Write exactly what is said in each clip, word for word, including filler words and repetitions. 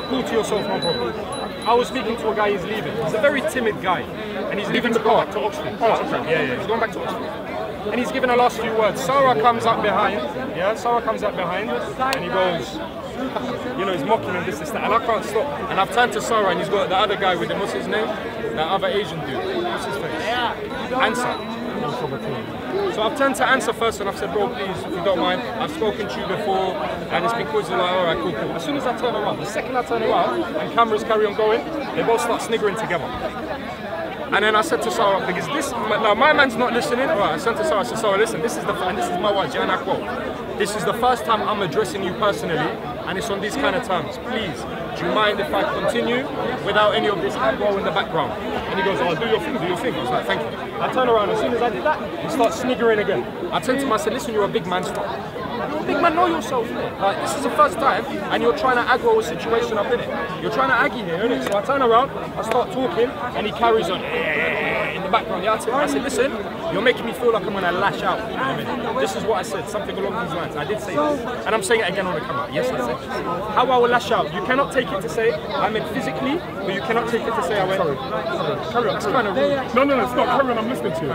Cool to yourself, no problem. I was speaking to a guy, he's leaving. He's a very timid guy. And he's leaving to go back to Oxford. Oh, okay. Yeah, yeah, he's going back to Oxford. And he's giving the last few words. Sarah comes up behind. Yeah, Sarah comes up behind. And he goes, you know, he's mocking him, this, this, that. And I can't stop. And I've turned to Sarah and he's got the other guy with him. What's his name? That other Asian dude. What's his face? Answer. So I've turned to Answer first and I've said, bro, please, if you don't mind, I've spoken to you before and it's been causing like, alright, cool, cool. As soon as I turn around, the second I turn around and cameras carry on going, they both start sniggering together. And then I said to Sarah, because this, now my man's not listening, alright, I said to Sarah, I said, Sarah, listen, this is the, and this is my wife, Jan Akwo. This is the first time I'm addressing you personally and it's on these kind of terms. Please, do you mind if I continue without any of this aggro in the background? And he goes, oh, do your thing, do your thing. I was like, thank you. I turn around, as soon as I did that, he starts sniggering again. I turned to him, I said, listen, you're a big man, stop. You're a big man, know yourself, innit? Like, this is the first time, and you're trying to aggro a situation up in it. You're trying to aggie here, innit? So I turn around, I start talking, and he carries on in the background. Yeah, I, tell him, I said, listen, you're making me feel like I'm gonna lash out. I mean, this is what I said, something along these lines. I did say this, and I'm saying it again on the camera. Yes, I said this. How I will lash out. You cannot take it to say I meant physically, but you cannot take it to say I went. Sorry, sorry. Carry on. It's kind of rude. No, no, no, it's not. Carry on. I'm listening to you.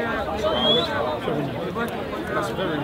That's very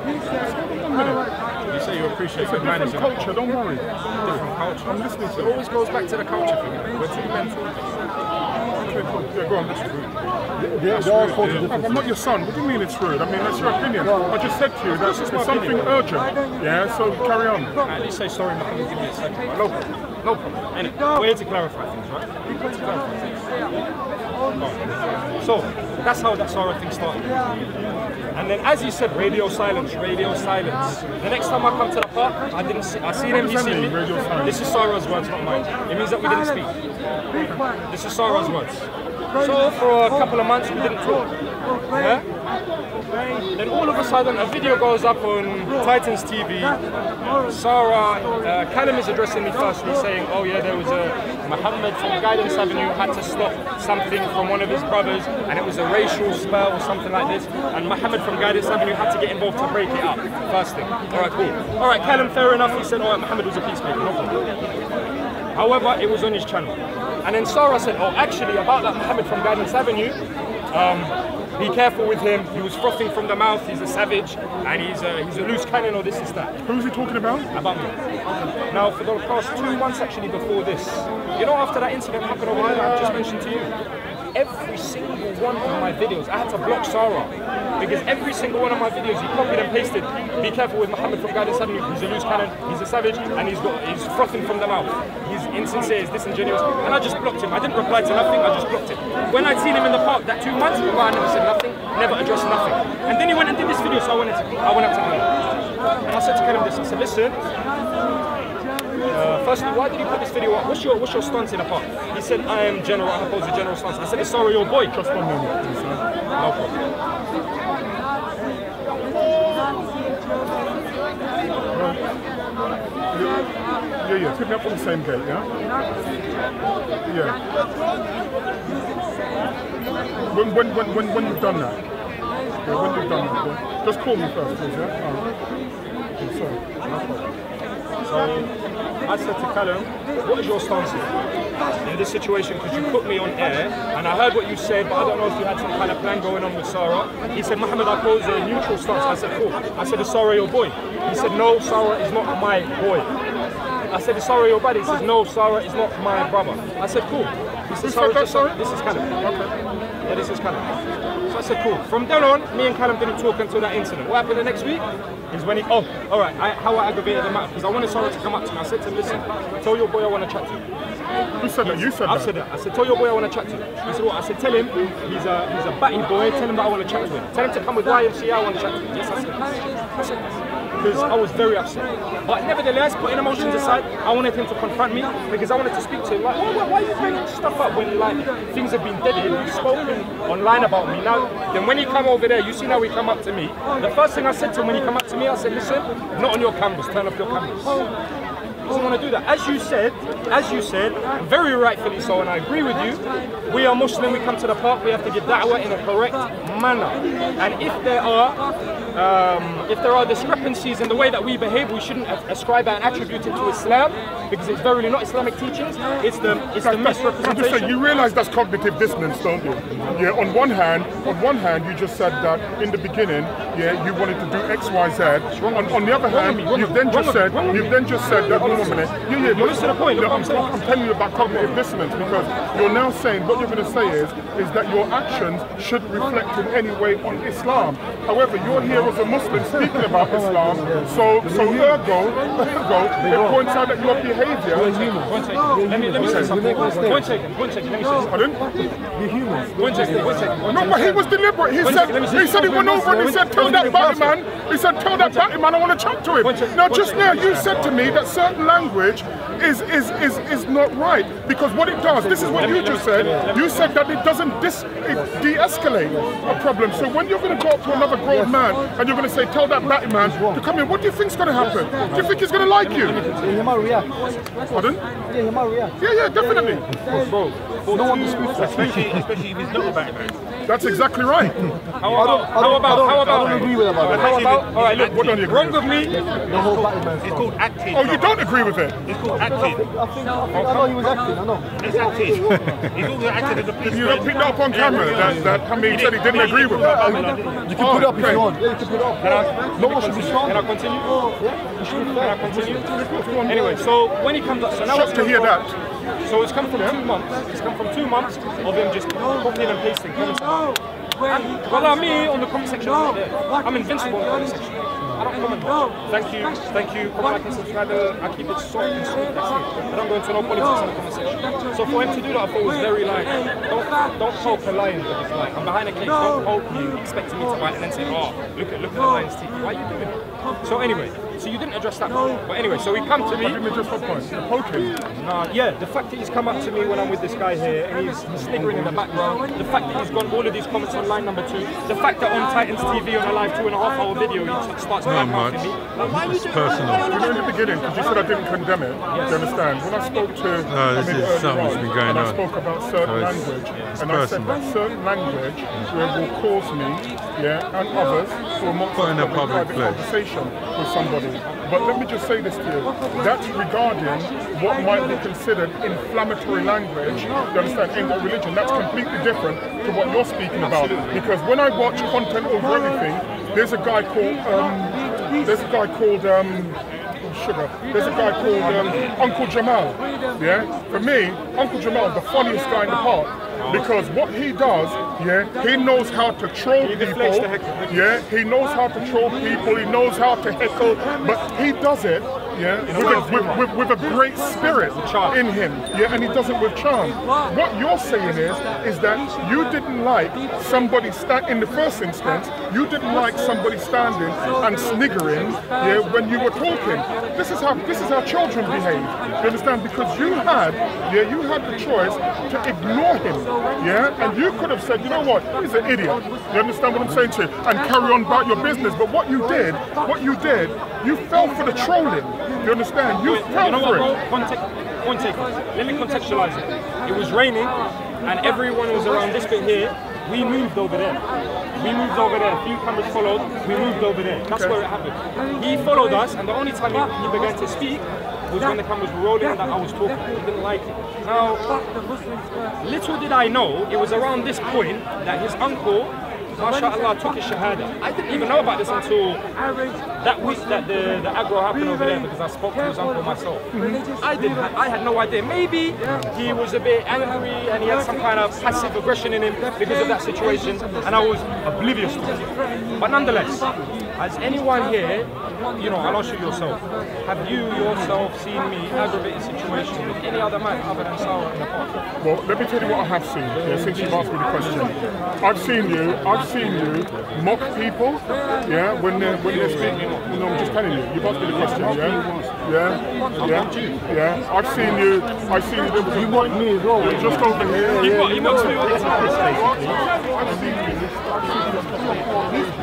rude. You say you appreciate it's a different culture. Don't worry. Different culture. I'm listening to it. It always goes back to the culture thing. We're two men talking. Yeah, go on. That's rude. There, there are culture differences. I'm not your son. What do you mean it's rude? I mean, that's your opinion. No. I just said to you that it's something opinion. urgent. Yeah, so carry on. At least say sorry, Mohammed, give me a second. Right? No problem. No problem. Anyway, we're here to clarify things, right? We're here to clarify things. Oh. So, that's how that Sarah thing started. And then, as you said, radio silence, radio silence. The next time I come to the park, I didn't see, I seen him, he seen me. This is Sarah's words, not mine. It means that we didn't speak. This is Sarah's words. So for a couple of months we didn't talk. Yeah? Then all of a sudden a video goes up on Titans T V. Sarah, uh, Callum is addressing me firstly saying, oh yeah, there was a Mohammed from Guidance Avenue had to stop something from one of his brothers and it was a racial spell or something like this. And Mohammed from Guidance Avenue had to get involved to break it up. First thing. Alright, cool. Alright, Callum, fair enough. He said, alright, Mohammed was a peacemaker. No problem. However, it was on his channel. And then Sarah said, oh, actually, about that Mohammed from Guidance Avenue, um, be careful with him. He was frothing from the mouth. He's a savage, and he's a, he's a loose cannon, or this is that. Who's he talking about? About me. Now, for the past two months, actually, before this, you know, after that incident happened over there, I just mentioned to you, every single one of my videos, I had to block Sarah. Because every single one of my videos, he copied and pasted, be careful with Mohammed from Guidance Avenue, he's a loose cannon, he's a savage, and he's got he's frothing from the mouth. He's insincere, he's disingenuous, and I just blocked him. I didn't reply to nothing, I just blocked him. When I'd seen him in the park that two months before, I never said nothing, never addressed nothing. And then he went and did this video, so I went, to, I went up to Callum. And I said to Callum this, I said, listen, Uh, firstly, why did you put this video up? What's your, what's your stance in the park? He said, I am general, I'm opposed to general stance. I said, it's sorry, your boy. Just one moment, please, sir. No problem. Yeah, yeah, pick me up on the same gate, yeah? Yeah. When, when, when, when, when you've done that, yeah, when you've done that, yeah? Just call me first, please, yeah? Oh. I'm sorry. No problem. So, I said to Callum, what is your stance here in this situation? Because you put me on air, and I heard what you said, but I don't know if you had some kind of plan going on with Sarah. He said, Mohammed, I pose a neutral stance. I said, cool. I said, is Sarah your boy? He said, no, Sarah is not my boy. I said, is Sarah your buddy? He says, no, Sarah is not my brother. I said, cool. He said, Sarah, just, sorry? This is Callum. Okay. Yeah, this is Callum. So I said, cool. From then on, me and Callum didn't talk until that incident. What happened the next week is when he, oh, all right, I, how I aggravated him out, because I wanted Sarah to come up to me. I said to him, listen, tell your boy I want to chat to you. Who said that? You said I that? said that. I said, tell your boy I want to chat to you. He said, what? I said, tell him he's a, he's a batty boy, tell him that I want to chat to him. Tell him to come with Y M C A, I want to chat to him. Yes, I said I said because I was very upset. But nevertheless, putting emotions aside, I wanted him to confront me because I wanted to speak to him. Like, why, why, why are you bringing stuff up when like things have been deadly? You've spoken online about me. Now, then when he come over there, you see now he come up to me. The first thing I said to him when he come up to me, I said, listen, not on your cameras, turn off your cameras. doesn't want to do that. As you said, as you said, very rightfully so, and I agree with you. We are Muslim. We come to the park. We have to give da'wah in a correct manner. And if there are, um, if there are discrepancies in the way that we behave, we shouldn't ascribe and attribute it to Islam, because it's verily not Islamic teachings. It's the it's the misrepresentation. So you realise that's cognitive dissonance, don't you? Yeah. On one hand, on one hand, you just said that in the beginning, yeah, you wanted to do X, Y, Z. On, on the other hand, you've then just said, you've then just said that. Hold on a minute. Yeah, yeah. But listen to the point. I'm, I'm telling you about cognitive dissonance, because you're now saying what you're going to say is is that your actions shouldn't reflect in any way on Islam. However, you're here as a Muslim speaking about Islam, so so ergo, ergo, it points out that your behaviour. One second. Let me let me say something. One second. One second. Let me say something. Pardon? We're humans. One second. One second. No, but he was deliberate. He said he said he went over and he said, tell that batty man. He said, tell that batty man I want to chat to him. Now, just now you said to me that certain language is is is is not right, because what it does. This is what you just said. You said that it doesn't dis it de-escalate a problem. So when you're going to go up to another grown man and you're going to say, tell that batty man to come in, what do you think's going to happen? Do you think he's going to like you? Yeah, he might react. Pardon? Yeah, he might react. Yeah, yeah, definitely. Bro, No one disputes that. Especially, especially if he's not a batty man. That's exactly right. how about how about how I about don't agree with about that. how about all right, look, What don't you agree wrong with? with me. The whole batty man It's stuff. called acting. Oh, you don't agree with it? It's called I acting. think, I think, I think I know he was acting, I know. It's acting. He's also acting as a Did you not pick that up on camera? That, that Hamid said he didn't agree with that. You can put it up if okay. you want. Yeah, you can put it up. No one should be strong. Can I continue? Yeah, you should be fair. Can I continue? Anyway, so when he comes up, so now Shocked it's to come hear from- that. So it's come from two months. It's come from two months of him just copying and pasting comments. And, well, I'm me on the comment section. I'm, there. I'm invincible on the comment section. I don't comment much. Thank you, thank you. Comment, like, and subscribe. I keep it soft and sweet. That's it. I don't go into no politics in the comment section. So for him to do that, I thought was very like, don't don't poke a lion with this. Like, I'm behind a cage. Don't poke me, expecting me to bite and then say, oh, look at look at the lion's teeth. Why are you doing it? So anyway, so you didn't address that point. But anyway, so we come to me. I didn't address that point. You're poking. Nah, yeah, the fact that he's come up to me when I'm with this guy here and he's, he's sniggering in the background, the fact that he's gone all of these comments on line number two, the fact that on Titans T V on a live two and a half hour video he t- starts Not badmouthing much. me. Like, why are you doing personal. that? You know, in the beginning, because you said I didn't condemn it, do you understand? When I spoke to No, this Hamid is earlier something that's on, been going and I on. spoke about certain So it's- language, it's and I said personal. that certain language will, will cause me, yeah, and others will not Put in a have public private place. conversation with somebody. But let me just say this to you. That's regarding what might be considered inflammatory language, you understand, in the religion. That's completely different to what you're speaking about. Because when I watch content over everything, there's a guy called, um, there's a guy called, um, oh, sugar. There's a guy called um, Uncle Jamal. Yeah, for me, Uncle Jamal is the funniest guy in the park. Because what he does, yeah, he knows how to troll He people. deflects the heckle. Yeah, he knows how to troll people. He knows how to heckle, but he does it, yeah, with a, with, with, with a great spirit charm. in him. Yeah, and he does it with charm. What you're saying is, is that you didn't like somebody stand in the first instance. You didn't like somebody standing and sniggering, yeah, when you were talking. This is how this is how children behave. You understand? Because you had, yeah, you had the choice to ignore him, yeah, and you could have said, you know what, he's an idiot. You understand what I'm saying to you? And carry on about your business. But what you did, what you did, you fell for the trolling. You understand? You fell You know for what, bro? it. Context, one take. Let me contextualize it. It was raining, and everyone was around this bit here. We moved over there. We moved over there. A few cameras followed. We moved over there. That's Okay. where it happened. He followed us, and the only time he, he began to speak was when the cameras were rolling and that I was talking. He didn't like it. Now, little did I know, it was around this point that his uncle, MashaAllah, took his shahada. I didn't even know about this until that week that the, the aggro happened over there, because I spoke to his uncle myself. I didn't, I had no idea. Maybe he was a bit angry and he had some kind of passive aggression in him because of that situation, and I was oblivious to it. But nonetheless, as anyone here, you know, I'll ask you yourself, have you yourself seen me aggravate a situation with any other man other than Sarah in the past? Well, let me tell you what I have seen, yeah, since you've asked me the question. I've seen you, I've seen you mock people, yeah, when they're, when they're speaking. No, I'm just telling you, you've asked me the question, yeah? Yeah, yeah, yeah. I've seen you, I've seen you, there was a You mocked me as well. You're just over here. He, mo- he mocks me all the time. I've seen you, I've seen you.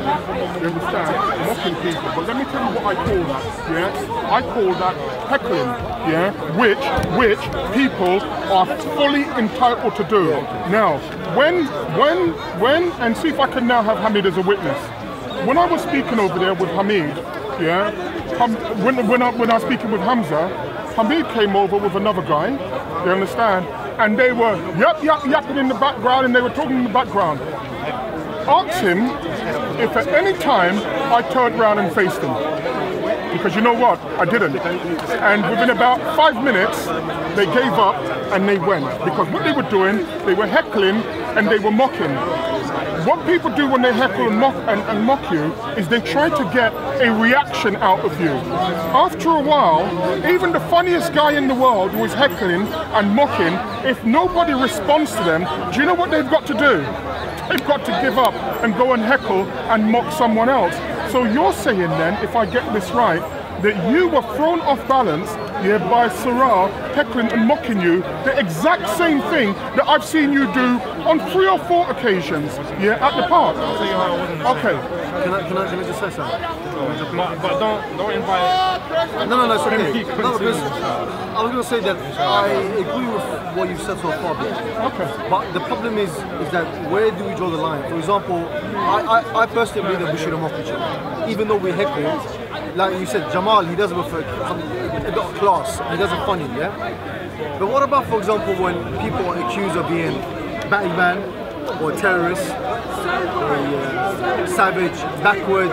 You understand? Mocking people. But let me tell you what I call that. Yeah, I call that heckling. Yeah, which which people are fully entitled to do. Now, when when when and see if I can now have Hamid as a witness. When I was speaking over there with Hamid, yeah, Ham, when when I when I was speaking with Hamza, Hamid came over with another guy. You understand? And they were yap yap yapping in the background, and they were talking in the background. Asked him if at any time I turned around and faced him. Because you know what? I didn't. And within about five minutes, they gave up and they went. Because what they were doing, they were heckling and they were mocking. What people do when they heckle and mock, and, and mock you is they try to get a reaction out of you. After a while, even the funniest guy in the world who is heckling and mocking, if nobody responds to them, do you know what they've got to do? They've got to give up and go and heckle and mock someone else. So you're saying then, if I get this right, that you were thrown off balance, yeah, by Sarah heckling and mocking you, the exact same thing that I've seen you do on three or four occasions, yeah, at the park. Okay. Can I, can I, can I just say something? But, but don't don't invite. No, no, no, it's okay. Keep No, because I was going to say that I agree with what you've said so far, but, Okay. but the problem is is that where do we draw the line? For example, I, I, I personally believe that we shouldn't mock each other, even though we heckle. Like you said, Jamal, he does it with a, a bit of class, he does it funny, yeah? But what about, for example, when people are accused of being Batman or terrorists, or uh, savage, backward?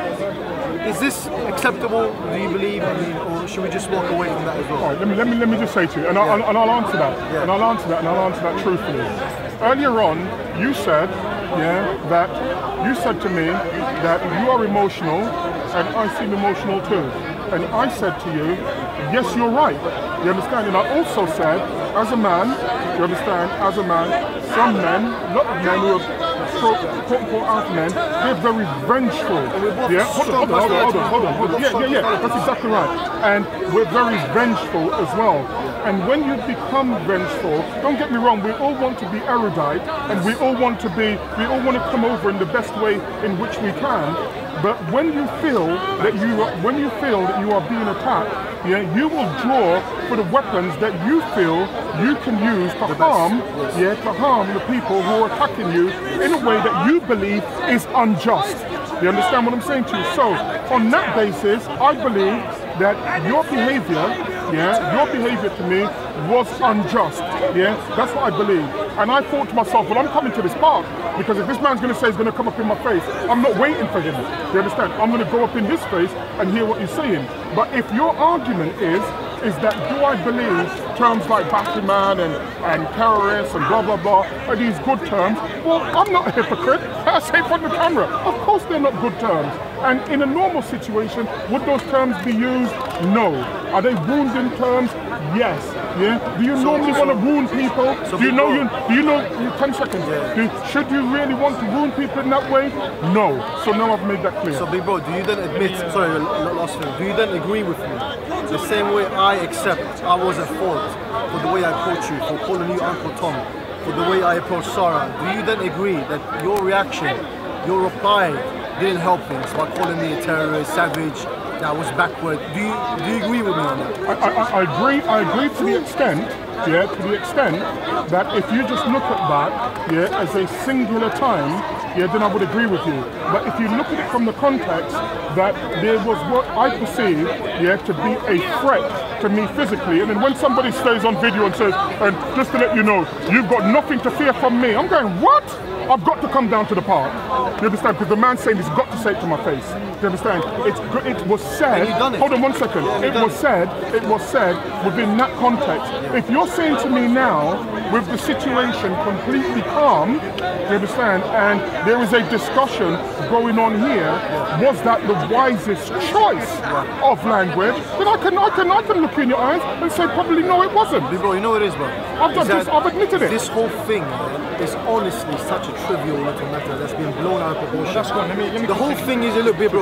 Is this acceptable, do you believe, I mean, or should we just walk away from that as well? All right, let me, let me, let me just say to you, and, I, Yeah. and I'll answer that, Yeah. and I'll answer that, and I'll answer that truthfully. Earlier on, you said, yeah, that you said to me that you are emotional, and I seem emotional too. And I said to you, yes, you're right. You understand? And I also said, as a man, you understand, as a man, some men, a lot of men who are quote-unquote alpha men, they're very vengeful. Yeah, hold on, hold on, hold on, hold on, hold on, hold on. Yeah, yeah, yeah, that's exactly right. And we're very vengeful as well. And when you become vengeful, don't get me wrong, we all want to be erudite, and we all want to be, we all want to come over in the best way in which we can. But when you feel that you are, when you feel that you are being attacked, yeah, you will draw for the weapons that you feel you can use to harm, yeah, to harm the people who are attacking you in a way that you believe is unjust. You understand what I'm saying to you? So, on that basis, I believe that your behavior, yeah, your behavior to me was unjust. Yeah, that's what I believe. And I thought to myself, well, I'm coming to this park because if this man's going to say he's going to come up in my face, I'm not waiting for him. You understand? I'm going to go up in his face and hear what he's saying. But if your argument is, is that do I believe terms like Batman and, and terrorists and blah, blah, blah are these good terms? Well, I'm not a hypocrite. I say it on the camera. Of course they're not good terms. And in a normal situation, would those terms be used? No. Are they wounding terms? Yes. Yeah. Do you So- normally so- want to wound people? so do you know before- you? Do you know? you- Ten seconds. Yeah. Do, should you really want to wound people in that way? No. So now I've made that clear. So, big bro, do you then admit, sorry, l- last thing, do you then agree with me? The same way I accept I was at fault for the way I approached you, for calling you Uncle Tom, for the way I approached Sarah, do you then agree that your reaction, your reply didn't help things by calling me a terrorist, savage, that I was backward? Do you, do you agree with me on that? I, I, I agree. I agree to the extent, yeah, to the extent that if you just look at that, yeah, as a singular time, yeah, then I would agree with you. But if you look at it from the context that there was what I perceive, yeah, to be a threat to me physically, and then when somebody stays on video and says, and just to let you know, you've got nothing to fear from me, I'm going, what? I've got to come down to the park. You understand? Because the man saying he's got to say it to my face. Do you understand? It's go- it was said. And you've done it. Hold on one second. Yeah, it you've done was it. said. It was said within that context. If you're saying to me now, with the situation completely calm, you understand, and there is a discussion going on here, was that the wisest choice of language? Then I can, I can, I can look you in your eyes and say probably no, it wasn't. Big bro, you know what it is, bro? I've done Is that this. I've admitted it. This whole thing man, is honestly such a trivial little matter that's been blown out of proportion. That's one. Let me let me The whole thing is, look, big bro,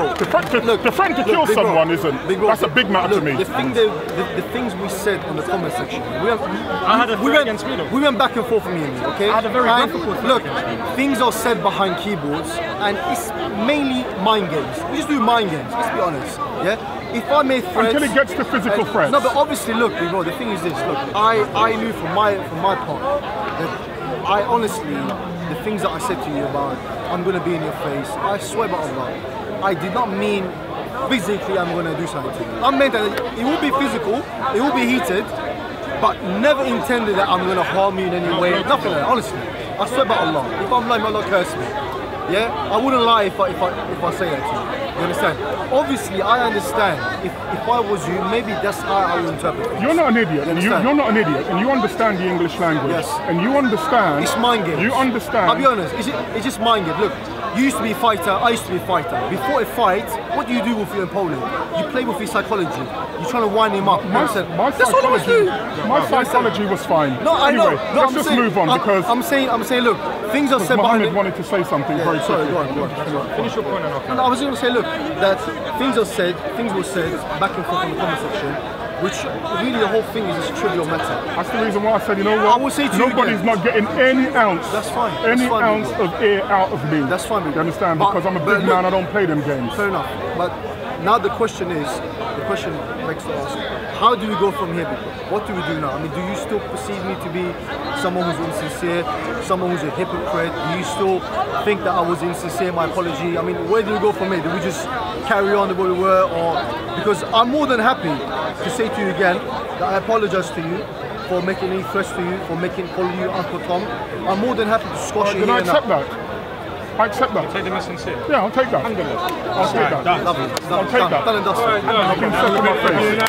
To, to, Look, to threaten to look, kill big bro, someone isn't. big bro, That's a big matter look, to me. The, thing that, the, the things we said on the comment section, we, have, I had a we, threat went, against me though. we went back and forth with me and you, okay? I had a very and difficult threat Look, against things are said behind keyboards, and it's mainly mind games. We just do mind games, let's be honest, yeah? If I made threats... Until it gets to physical uh, threats. No, but obviously, look, big bro, the thing is this, look, I, I knew from my, from my part that I honestly, the things that I said to you about, I'm going to be in your face, I swear by Allah, I did not mean physically I'm going to do something to you. I meant that it will be physical, it will be heated, but never intended that I'm going to harm you in any way, nothing like that, honestly. I swear by Allah, if I'm lying, Allah curse me. Yeah? I wouldn't lie if I, if I, if I say that to you. You understand? Obviously, I understand. If, if I was you, maybe that's how I would interpret it. You're not an idiot, and you, understand? you're not an idiot, and you understand the English language. Yes. And you understand. It's mind games. You understand. I'll be honest, it's, it's just mind games. Look, you used to be a fighter, I used to be a fighter. Before a fight, what do you do with your opponent? You play with his psychology. You're trying to wind him up. My, my That's what I was psychology, doing. my psychology was fine. No, I anyway, know. No, let's I'm just saying, move on I'm, because I'm saying, I'm saying, look, things are said behind Mohammed it. wanted to say something Yeah, very sorry, quickly. go on, go on. Finish your point and I'll No, I was going to say, look, that things are said, things were said back and forth in the comment section, which really the whole thing is just a trivial matter. That's the reason why I said, you know what? I will say to you Nobody's again. not getting any ounce, That's fine, any that's fine, ounce big bro. of air out of me. That's fine, big You bro. understand? But- Because I'm a but big look- man, I don't play them games. Fair enough. But now the question is, the question begs to ask, how do we go from here, people? What do we do now? I mean, do you still perceive me to be someone who's insincere, someone who's a hypocrite? Do you still think that I was insincere, my apology? I mean, where do we go from here? Do we just carry on the way we were? Or because I'm more than happy to say to you again that I apologize to you for making any threats to you, for making calling you Uncle Tom. I'm more than happy to squash you Can I here and accept now. that? I accept that. Take them as sincere. Yeah, I'll take that. Alhamdulillah. I'll take that. Love it. I'll take Done, that. done and dusted. I can say to my face.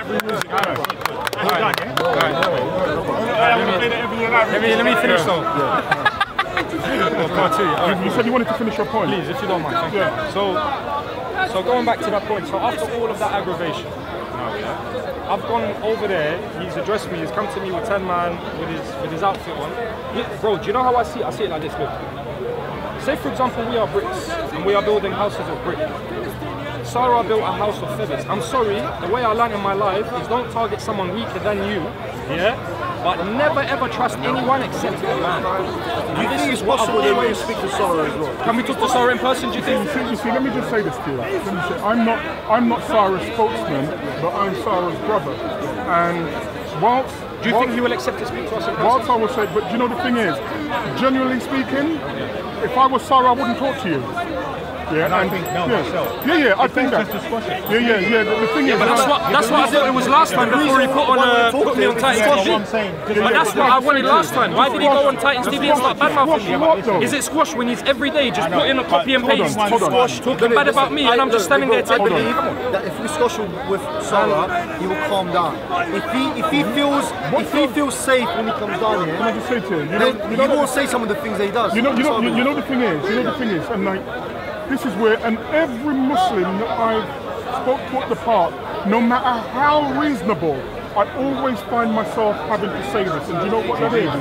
Let me, let me finish though. Part two. All right. You said you wanted to finish your point. Please, if you don't mind. Thank you. Yeah. So, so going back to that point, so after all of that aggravation, now, yeah, I've gone over there, he's addressed me, he's come to me with ten man, with his with his outfit on. Yeah, bro, do you know how I see it? I see it like this, look. Say for example we are Brits, and we are building houses of brick. Sarah built a house of feathers. I'm sorry, the way I learned in my life is don't target someone weaker than you, yeah? But never ever trust anyone except a man. Do you think it's possible that when you speak to Sarah as well? Can we talk to Sarah in person, do you think? You see, you see, let me just say this to you. Let me say, I'm not, I'm not Sarah's spokesman, but I'm Sarah's brother. And whilst, Do you whilst, think he will accept to speak to us in person? whilst I will say, but you know the thing is, genuinely speaking, if I was Sarah, I wouldn't talk to you. Yeah, And I and- think no, yeah. myself. Yeah, yeah, I think that. Just to squash it. Yeah, yeah, yeah. The, the thing Yeah, is, but that's that- what that's what I thought it was last time before he put on uh, put me on Titans Yeah, T V. what I'm saying. Just But that's what I wanted last time. Why did he go on Titans T V and start bad mouthing me? Is it squash when he's every day just put in a copy and Hold on, paste, hold on. talking bad about me, and I'm just standing there I taking believe it? that if we squash with Sarah, he will calm down. If he if he feels if he feels safe when he comes down Can I here, just say to you, you know, then you he know, won't that- say some of the things that he does. You know, you know, That's you, what I you know mean. the thing is, you know the thing is, and like, this is where, and every Muslim that I've spoke to at the park, no matter how reasonable, I always find myself having to say this, and do you know what that is?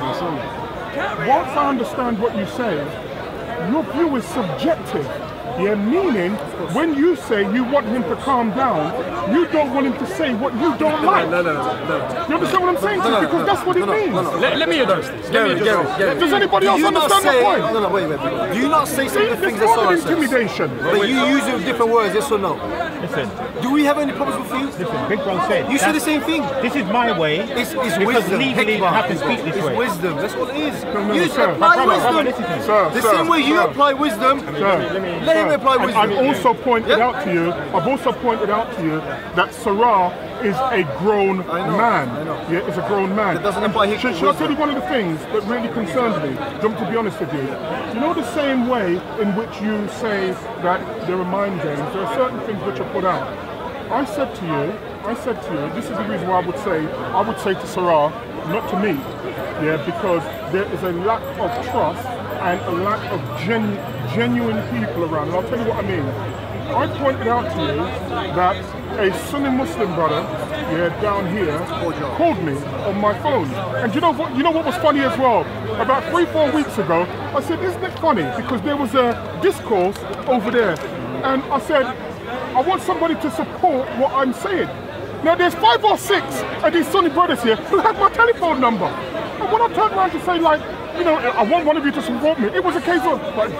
Once I understand what you say, your view is subjective. Yeah, meaning when you say you want him to calm down, you don't want him to say what you don't like. No, no, no, no. You understand what I'm saying? No, no, Because no, that's what no, it no, means. no, no. Let, let me address this. Let me Gary, address Gary, this. Gary. Does anybody Do else you not understand say, my point? No, no, wait, wait, wait. Do you not say some of the It's things that more Sarah than says? intimidation. But you use it with different words, yes or no? Listen, Do we have any problems with you? listen, Big Bro said. You say the that's- same thing. This is my way. It's, it's because wisdom. legally you Hikmah. have to speak this It's way. wisdom. That's what it is. no, You sir. apply Brother, wisdom. brother, listen to me. Sir, The sir, same way you sir. apply wisdom, Sir, let him sir. apply And wisdom. I've also pointed Yeah. out to you, I've also pointed out to you that Sarah is a grown I know, man. I know. Yeah, is a grown man. That doesn't And imply he should, can should I tell wisdom. you one of the things that really concerns me? Jump to be honest with you. You know the same way in which you say that there are mind games, there are certain things which are put out. I said to you, I said to you, this is the reason why I would say, I would say to Sarah, not to me, yeah, because there is a lack of trust and a lack of gen, genuine people around. And I'll tell you what I mean. I pointed out to you that a Sunni Muslim brother, yeah, down here, called me on my phone. And you know what? You know what was funny as well? About three, four weeks ago, I said, "Isn't it funny?" Because there was a discourse over there, and I said, I want somebody to support what I'm saying. Now there's five or six of these Sunni brothers here who have my telephone number. And when I turned around to say like, you know, I want one of you to support me, it was a case of like,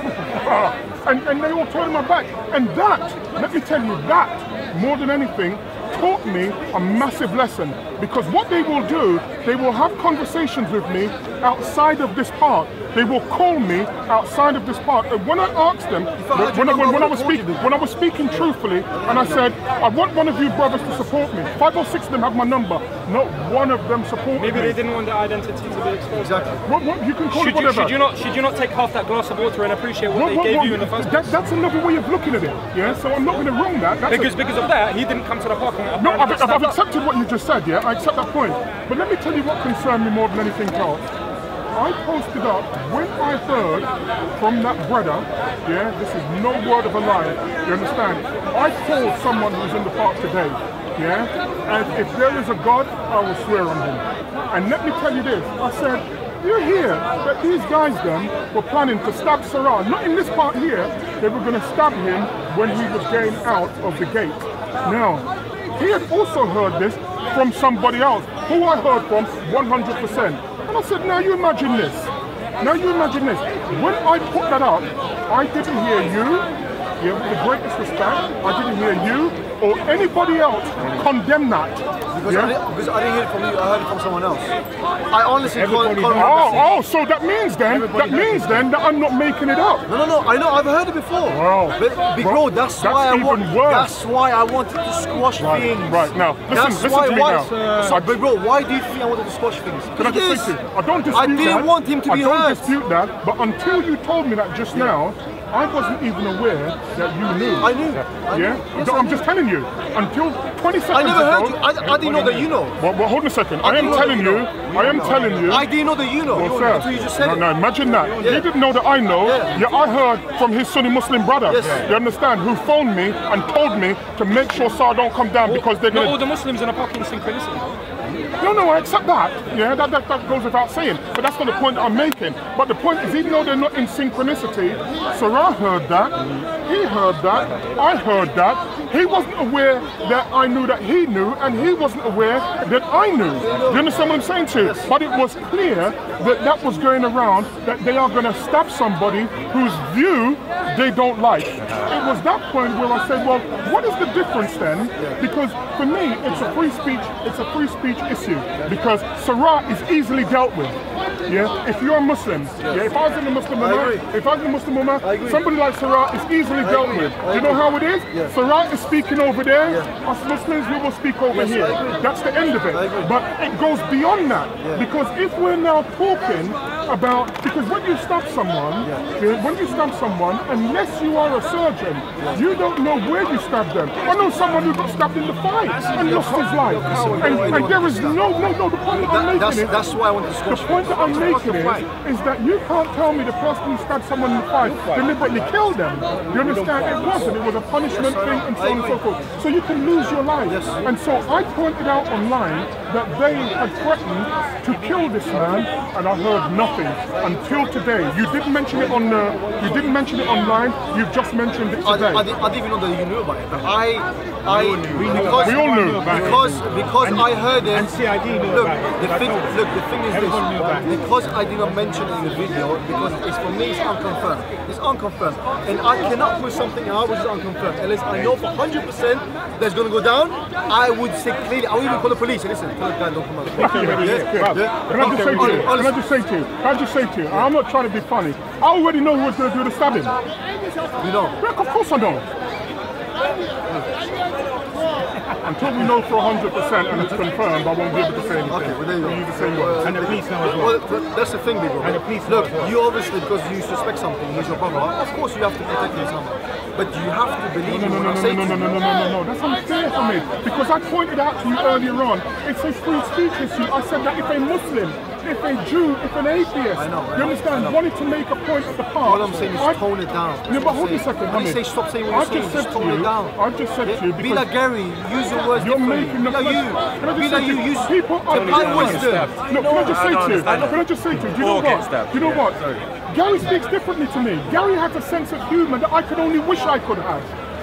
and, and they all turned my back. And that, let me tell you, that, more than anything, taught me a massive lesson, because what they will do, they will have conversations with me outside of this park. They will call me outside of this park. And when I asked them, when, I, when, when I was speaking, when I was speaking truthfully, and I said, I want one of you brothers to support me. Five or six of them have my number. Not one of them supported Maybe me. they didn't want their identity to be exposed. Exactly. What, what, you can call Should it you, whatever. should you not? Should you not take half that glass of water and appreciate what What- they what- gave what- you in the first that, place? That's another way of looking at it. Yeah. So I'm not going to wrong that. That's Because a, because of that, he didn't come to the park. And No, I've, apparently I've stand up. accepted what you just said, yeah, I accept that point. But let me tell you what concerned me more than anything else. I posted up when I heard from that brother, yeah, this is no word of a lie, you understand? I called someone who's in the park today, yeah, and if there is a God, I will swear on him. And let me tell you this, I said, you hear that these guys then were planning to stab Sarah, not in this part here, they were going to stab him when he was getting out of the gate. Now, he had also heard this from somebody else, who I heard from one hundred percent. And I said, now you imagine this. Now you imagine this. When I put that up, I didn't hear you, yeah, with the greatest respect, I didn't hear you or anybody else condemn that. Because, Yeah? I didn't, because I didn't hear it from you, I heard it from someone else. I honestly can't, Everybody can't heard remember. Oh, oh, so that means then, that means then that I'm not making it up. No, no, no, I know, I've heard it before. Wow. But, big Well, bro, that's, that's why I even want, worse. that's why I wanted to squash Right, things. right, now, listen, that's listen why, to me why, now. So, but bro, why do you think I wanted to squash things? Can I just say to you, I don't dispute I didn't that. want him to be I don't hurt. dispute that, but until you told me that just now, I wasn't even aware that you knew. I knew. I knew. Yeah? Yes, I'm I just knew. telling you, until twenty seconds I never ago, heard you. I, I didn't know that you know. Well, well, hold on a second. I, I am didn't know telling that you, you know. I am telling you. I didn't know that you know. Well, sir, Until you just said no, it. no, imagine that. Yeah. He didn't know that I know. Yeah. Yeah, I heard from his Sunni Muslim brother. Yes. You understand? Who phoned me and told me to make sure Sar don't come down because they're Not going all to. the Muslims in the park in synchronicity. No, no, I accept that. Yeah, that, that, that goes without saying. But that's not the point that I'm making. But the point is, even though they're not in synchronicity, Sarah heard that, he heard that, I heard that. He wasn't aware that I knew that he knew, and he wasn't aware that I knew. Do you understand what I'm saying to you? But it was clear that that was going around, that they are going to stab somebody whose view they don't like. It was that point where I said, well, what is the difference then? Because for me, it's a free speech, it's a free speech issue. Because Sarah is easily dealt with. Yeah, if you're a Muslim, yeah, if I was in the Muslim Ummah, agree. if I was in the Muslim Ummah, agree. somebody like Sarah is easily dealt agree. with. I Do you know agree. how it is? Yeah. Sarah is speaking over there, Yeah. us Muslims, we will speak over Yes, here. I agree. That's the end of it. I agree. But it goes beyond that. Yeah. Because if we're now talking about, because when you stab someone, Yeah. yeah, when you stab someone, unless you are a surgeon, you don't know where you stabbed them. I know someone who got stabbed in the thigh and lost his life. Listen, And, you know and anyone there who is stabbed. no, no, no, the point that I'm That, making that's, is, that's why I wanted to the squash point things. that I'm making is, is that you can't tell me the person who stabbed someone in the thigh deliberately killed them. You understand? It wasn't. It was a punishment thing and so on and so forth. So you can lose your life. Yes. And so I pointed out online that they had threatened to kill this man, and I heard nothing until today. You didn't mention it on the, you didn't mention it online. You've just mentioned it I, today. I, didn't, I didn't even know that you knew about it. But I, I, because, We all knew about it. because, because I heard it. And C I D knew look, about it. the I thing, told you. look, the thing is Everyone knew about this. it. Because I did not mention it in the video, because it's for me it's unconfirmed. It's unconfirmed, and I cannot put something out which is unconfirmed unless I know for one hundred percent that's going to go down. I would say clearly. I would even call the police. Listen, tell the guy don't come out. Yeah, yeah, yeah. Can I just say to you? Can I just say to you? Can I just say to you? I'm not trying to be funny. I already know who was going to do the stabbing. You know. Yeah, of course I know. Until we know for one hundred percent and it's confirmed, I won't be able to say anything. Okay, well there you go. Use the same words. And the police know as well. Well, th- that's the thing, big bro. And the police know Look, as well. you obviously, because you suspect something, he's your brother. Of course, you have to protect him somehow. But you have to believe No, in no, what no, I no, say no, to no, you. no, no, no, no, no. That's unfair for me. Because I pointed out to you earlier on, it's a free speech issue. I said that if a Muslim, if a Jew, if an atheist, I know, I you know, understand, I know. wanted to make a point at the park. All I'm saying is I- tone it down. No, but hold on a Say- second, When you Hamid. say stop saying what I've you're just saying, said just to tone you, it down. I've just said to you Be because like Gary, use your words you're differently. making the Be like you. Can I Be just like say you. to you, Use people are my wisdom. No, can I just say to you? Can I just say to you? Do you know what? Do you know what? Gary speaks differently to me. Gary has a sense of humour that I could only wish I could have.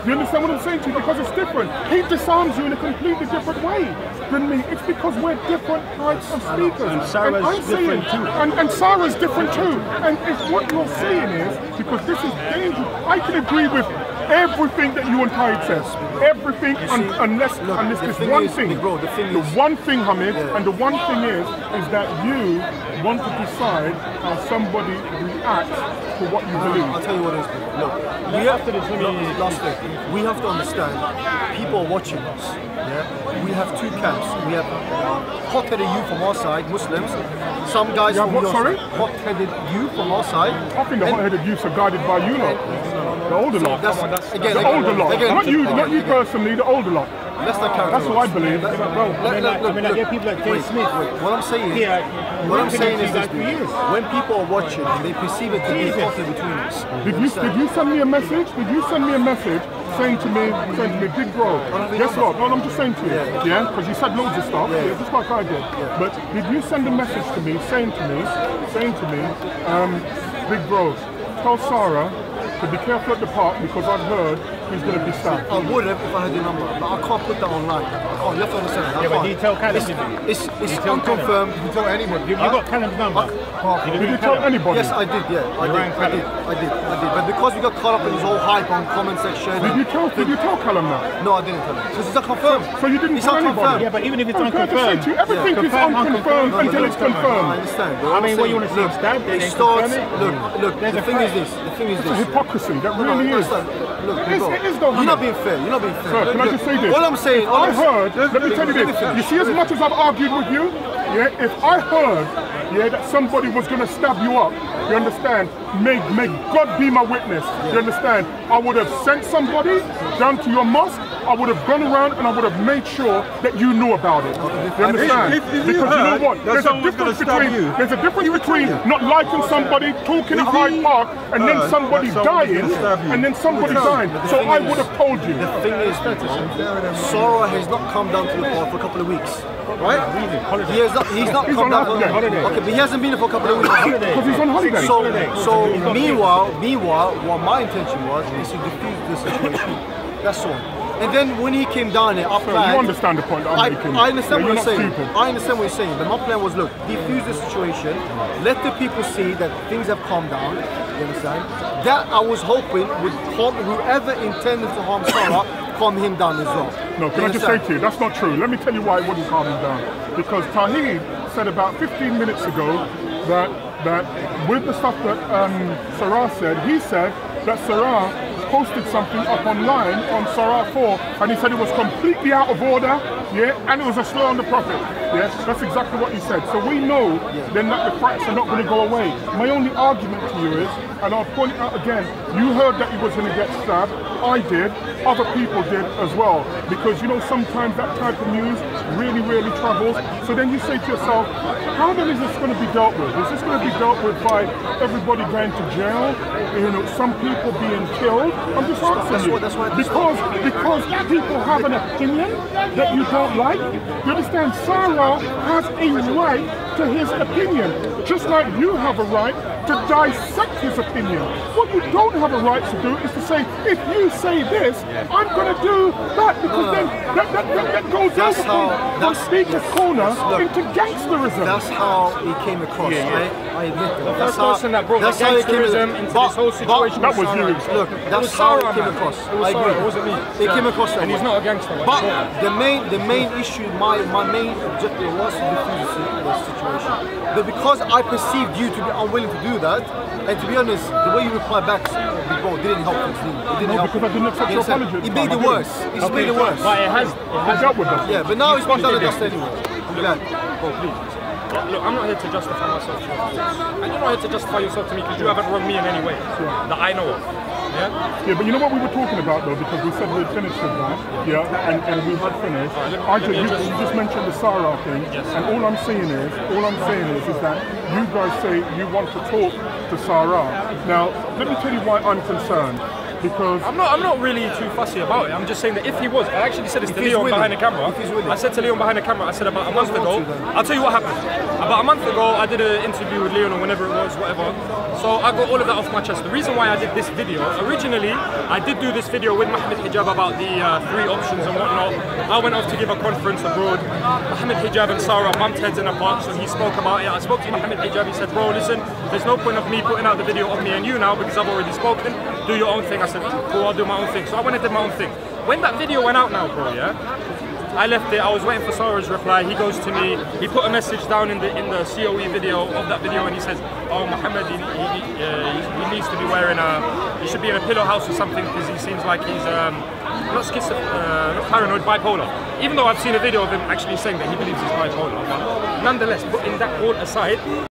You understand what I'm saying to you? Because it's different. He disarms you in a completely different way than me. It's because we're different types of speakers. And Sarah's I'm saying, different too. And, and Sarah's different too. And if what you're saying is, because this is dangerous, I can agree with everything that you and Tide says. Everything, see, un unless, look, unless the there's thing one is, thing. bro, the thing the is- one thing, Hamid, Yeah. and the one thing is, is that you want to decide how somebody reacts to what you believe. I'll tell you what it is. Look, we have to. Look, last thing, we have to understand. People are watching us. Yeah, we have two camps. We have hot-headed youth from our side, Muslims. Some guys You have from what, your sorry? side, hot-headed youth from our side. I think the And- hot-headed youths are guided by you lot. The older lot. That's, again, The again, older lot. again, Not you, again, not you again. personally, the older lot. Let's not count. That's what I believe. Let- Bro, I let- mean, let- like, I look, mean, like, look. you have people like Jay Wait, Smith. wait. What I'm saying, Yeah, what I'm we've been saying into is you this: guys for years. when people are watching, they perceive it to be Jesus. hot between us. Did you, understand? did you send me a message? Did you send me a message saying to me, saying to me, Big Bro, guess what? No, I'm just saying to you, yeah, because you said loads of stuff, Yeah. yeah, just like I did. But did you send a message to me, saying to me, saying to me, um, Big Bro, tell Sarah to be careful at the park because I've heard he's going to be stabbed. I would have if I had the number, but I can't put that online. I can't. You have to understand. I Yeah, but can't. did you tell Callum, It's, did you? it's, it's You tell Callum? unconfirmed. You can tell anybody. You, you got Callum's number. Did you tell anybody? Yes, I did. Yeah, I You did. rang I did. I did. I did. But because we got caught up in this whole hype on comment section. Did you tell, did you tell Callum that? No, I didn't tell him. Because it's not confirmed. So you didn't it's tell not anybody? confirmed. Yeah, but even if it's I'm going to say unconfirmed, to you, everything Yeah. is Confirm, unconfirmed unconfirmed, until it's I confirmed. understand. But I I'm mean, what you saying, want to see him look, stabbed, then it they starts. confirm it. Look, look. There's The a thing is threat. this. The thing is It's this. a hypocrisy, that No, no, really is. understand. Look, It is- bro, it is though, you're not Hamid. being fair. You're not being fair. Sir, can I Look, just say this? All I'm saying, all I I'm heard, let me tell you let me this, finish. you see as much as I've argued with you, yeah, if I heard, yeah, that somebody was going to stab you up, you understand, may, may God be my witness, you understand, I would have sent somebody down to your mosque, I would have gone around and I would have made sure that you knew about it. You understand? If- if you Because you know heard what? that There's a someone was difference gonna stab between you, there's a difference between not liking somebody, talking at If Hyde he Park, and then heard somebody that someone was dying, gonna stab you, and then somebody would tell dying. you. So I would have told you. The thing is, Sora has not come down to the park for a couple of weeks, right? He has not. He's not He's come on down. for- holiday. Okay, but he hasn't been here for a couple of weeks. Because he's on holiday. So, so meanwhile, meanwhile, what my intention was is to defuse the situation. That's all. And then when he came down here, our So plan. you understand the point that I'm I, making. I understand Yeah, what you're you're saying. not stupid. I understand what you're saying. But my plan was, look, defuse the situation, let the people see that things have calmed down. You understand? That I was hoping would calm whoever intended to harm Sarah, calm him down as well. No, can You I just say understand? to you, that's not true. Let me tell you why it wouldn't calm him down. Because Tahid said about fifteen minutes ago that that with the stuff that um, Sarah said, he said that Sarah posted something up online on Sarah four, and he said it was completely out of order, yeah, and it was a slur on the Prophet. Yeah, that's exactly what he said. So we know then that the facts are not going to go away. My only argument to you is, and I'll point it out again, you heard that he was going to get stabbed. I did. Other people did as well. Because you know sometimes that type of news really, really travels. So then you say to yourself, how then is this going to be dealt with? Is this going to be dealt with by everybody going to jail? You know, some people being killed? I'm just That's asking you. what- that's what- Because because people have an opinion that you don't like. You understand? Sarah has a right to his opinion, just like you have a right to dissect his opinion. What you don't have a right to do is to say, if you say this, I'm going to do that, because then that, that, that, that goes That's over how- from, from that's- Speaker's yes, Corner yes, look. into gangsterism. That's how he came across. Yeah, yeah. I, I admit that. The That's first how, person that brought that's the how he came gangsterism ac- into but- this whole but- situation That was you. Look, It that's was how Sarah, it came man. across. It was I agree. Sarah, it wasn't me. It came across that And he's way. not a gangster. But Yeah. the main, the main issue, my, my main objective was to defuse the si- the situation. But because I perceived you to be unwilling to do that, and to be honest, the way you replied back, before didn't help things. It didn't No, help. because I didn't accept You your understand? apology at It the made time, it I didn't. worse. It's made it worse. But it has, it I has dealt with them. Yeah, but now it's been done and did it. dusted anyway. I'm glad. Go, please. Look, I'm not here to justify myself to you, of course. And you're not here to justify yourself to me because you haven't wronged me in any way that I know of. Yeah? Yeah, but you know what we were talking about though, because we said we'd finished with that, yeah, and, and we had finished. let me- I let just, me you, just- you just mentioned the Sarah thing, Yes. and all I'm saying is, all I'm saying is, is that you guys say you want to talk to Sarah. Now, let me tell you why I'm concerned. Because I'm not. I'm not really too fussy about it. I'm just saying that if he was, I actually said this If to he's Leon willing. behind the camera. If he's willing. I said to Leon behind the camera. I said about a month want ago. to, then. I'll tell you what happened. about a month ago, I did an interview with Leon or whenever it was, whatever. So I got all of that off my chest. The reason why I did this video, originally, I did do this video with Mohammed Hijab about the uh, three options and whatnot. I went off to give a conference abroad. Mohammed Hijab and Sarah bumped heads in a park, so he spoke about it. I spoke to Mohammed Hijab, he said, bro, listen, there's no point of me putting out the video of me and you now because I've already spoken. Do your own thing. I said, cool, I'll do my own thing. So I went and did my own thing. When that video went out now, bro, yeah, I left it, I was waiting for Sarah's reply. He goes to me, he put a message down in the in the C O E video of that video and he says, oh, Mohammed, he, he, uh, he needs to be wearing a, he should be in a pillow house or something because he seems like he's um, not schizophrenic, uh, not paranoid, bipolar. Even though I've seen a video of him actually saying that he believes he's bipolar. But nonetheless, putting that all aside,